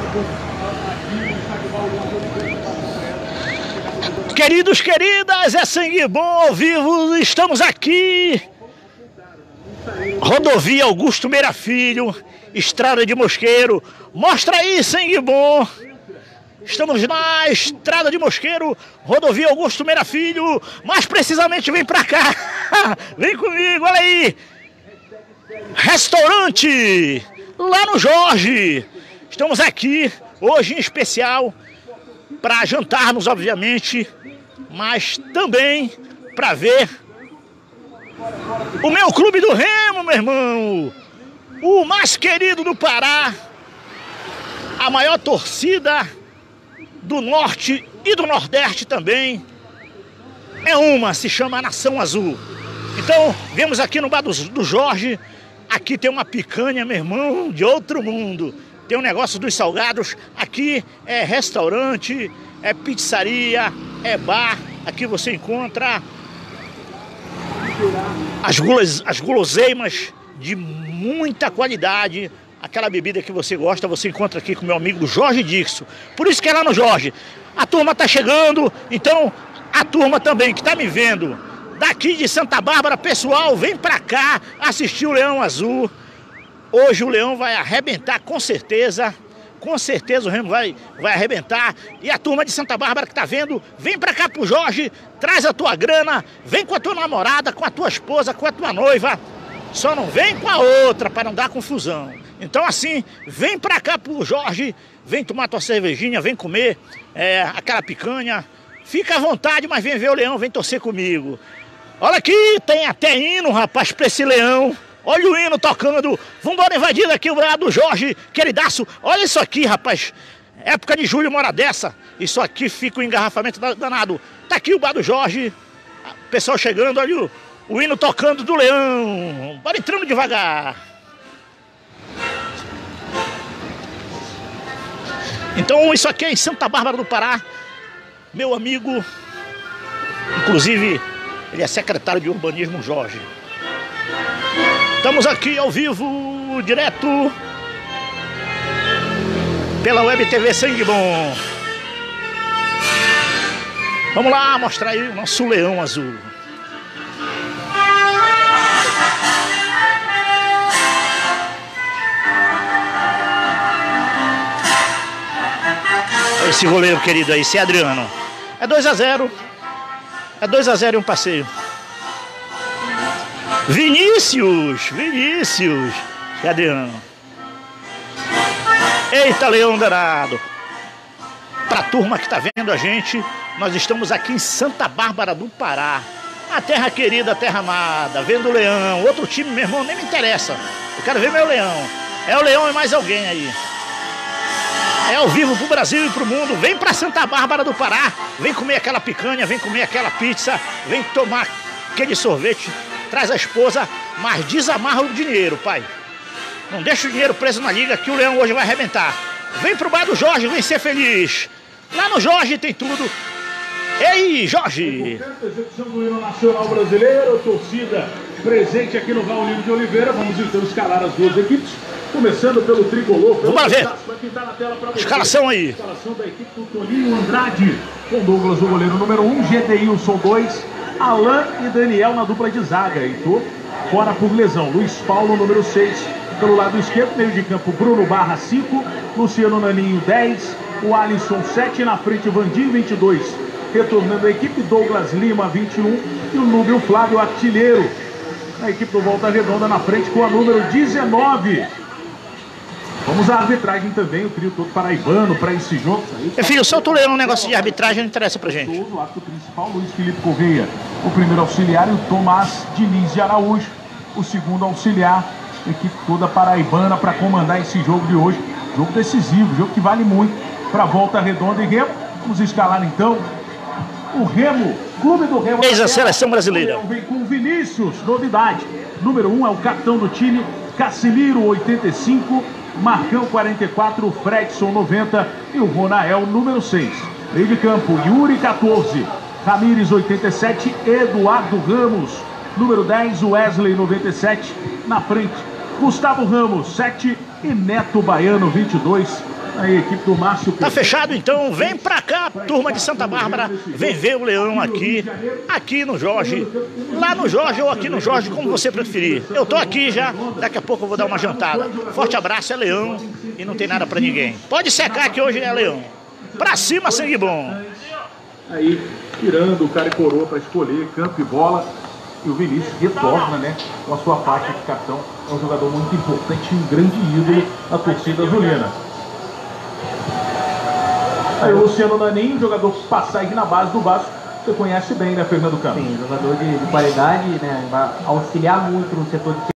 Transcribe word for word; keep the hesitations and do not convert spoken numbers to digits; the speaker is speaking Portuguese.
Queridos, queridas, é sangue bom ao vivo, estamos aqui. Rodovia Augusto Meira Filho, Estrada de Mosqueiro. Mostra aí, sangue bom. Estamos na Estrada de Mosqueiro, Rodovia Augusto Meira Filho. Mais precisamente, vem pra cá. Vem comigo, olha aí. Restaurante, lá no Jorge. Estamos aqui, hoje em especial, para jantarmos, obviamente, mas também para ver o meu clube do Remo, meu irmão. O mais querido do Pará, a maior torcida do Norte e do Nordeste também. É uma, se chama Nação Azul. Então, viemos aqui no bar do, do Jorge. Aqui tem uma picanha, meu irmão, de outro mundo. Tem um negócio dos salgados. Aqui é restaurante, é pizzaria, é bar. Aqui você encontra as, gulos, as guloseimas de muita qualidade. Aquela bebida que você gosta, você encontra aqui com meu amigo Jorge Dixon. Por isso que é lá no Jorge. A turma tá chegando, então a turma também que tá me vendo daqui de Santa Bárbara, pessoal, vem pra cá assistir o Leão Azul. Hoje o Leão vai arrebentar, com certeza. Com certeza o Remo vai, vai arrebentar. E a turma de Santa Bárbara que tá vendo, vem pra cá pro Jorge, traz a tua grana, vem com a tua namorada, com a tua esposa, com a tua noiva. Só não vem com a outra para não dar confusão. Então assim, vem pra cá pro Jorge, vem tomar tua cervejinha, vem comer é, aquela picanha. Fica à vontade, mas vem ver o Leão, vem torcer comigo. Olha aqui, tem até hino, rapaz, pra esse Leão. Olha o hino tocando. Vambora invadir aqui o bar do Jorge, queridaço. Olha isso aqui, rapaz. Época de julho, uma hora dessa. Isso aqui fica um engarrafamento danado. Tá aqui o bar do Jorge. Pessoal chegando, olha o, o hino tocando do Leão. Bora entrando devagar. Então isso aqui é em Santa Bárbara do Pará. Meu amigo, inclusive, ele é secretário de urbanismo, Jorge. Estamos aqui ao vivo, direto pela Web T V Sangue Bom. Vamos lá mostrar aí o nosso Leão Azul. Esse goleiro querido aí, esse é Adriano. É dois a zero. É dois a zero e um passeio. Vinícius, Vinícius. E Adriano. Eita, Leão danado. Pra turma que tá vendo a gente, nós estamos aqui em Santa Bárbara do Pará. A terra querida, a terra amada. Vendo o Leão. Outro time, meu irmão, nem me interessa. Eu quero ver meu Leão. É o Leão e mais alguém aí. É ao vivo pro Brasil e pro mundo. Vem pra Santa Bárbara do Pará. Vem comer aquela picanha, vem comer aquela pizza. Vem tomar aquele sorvete. Traz a esposa, mas desamarra o dinheiro, pai. Não deixa o dinheiro preso na liga que o Leão hoje vai arrebentar. Vem pro bar do Jorge, vem ser feliz. Lá no Jorge tem tudo. Ei, Jorge! Execução do hino nacional brasileiro, torcida presente aqui no Raulino de Oliveira. Vamos então escalar as duas equipes. Começando pelo tricolor. Pelo Vamos ver. Vai pintar na tela pra você. Escalação aí. Escalação da equipe do Toninho Andrade. Com Douglas, o goleiro número um. Gedeilson dois. Alain e Daniel na dupla de zaga. Heitor fora por lesão. Luiz Paulo, número seis. Pelo lado esquerdo, meio de campo, Bruno Barra cinco. Luciano Naninho dez. O Alisson sete. Na frente, Vandir vinte e dois. Retornando a equipe, Douglas Lima vinte e um. E o Núbio Flávio artilheiro. A equipe do Volta Redonda na frente com a número dezenove. Vamos à arbitragem também, o trio todo paraibano para esse jogo. Meu filho, solta o Leão, um negócio de arbitragem não interessa pra gente. O ato principal, Luiz Felipe Correia, o primeiro auxiliar, e o Tomás Diniz de Araújo, o segundo auxiliar. Equipe toda paraibana para comandar esse jogo de hoje. Jogo decisivo, jogo que vale muito para Volta Redonda e Remo. Vamos escalar então o Remo, Clube do Remo. Eis a seleção brasileira. Vem com Vinícius, novidade. Número um é o capitão do time, Cassimiro, oitenta e cinco. Marcão, quarenta e quatro, Fredson, noventa e o Ronael, número seis. Meio de campo, Yuri, quatorze, Ramires, oitenta e sete, Eduardo Ramos, número dez, Wesley, noventa e sete, na frente, Gustavo Ramos, sete e Neto Baiano, vinte e dois, Aí, equipe do Márcio. Tá fechado então, vem pra cá, turma de Santa Bárbara, vem ver o Leão aqui, aqui no Jorge, lá no Jorge ou aqui no Jorge, como você preferir. Eu tô aqui já, daqui a pouco eu vou dar uma jantada. Forte abraço, é Leão e não tem nada pra ninguém. Pode secar que hoje é Leão. Pra cima, sangue bom. Aí, tirando o cara e coroa pra escolher, campo e bola. E o Vinícius retorna, né, com a sua faixa de capitão. É um jogador muito importante e um grande ídolo da torcida azulina. Aí o Luciano Naninho, jogador passagem na base do Vasco, você conhece bem, né, Fernando Campos? Sim, jogador de, de qualidade, né, vai auxiliar muito no setor de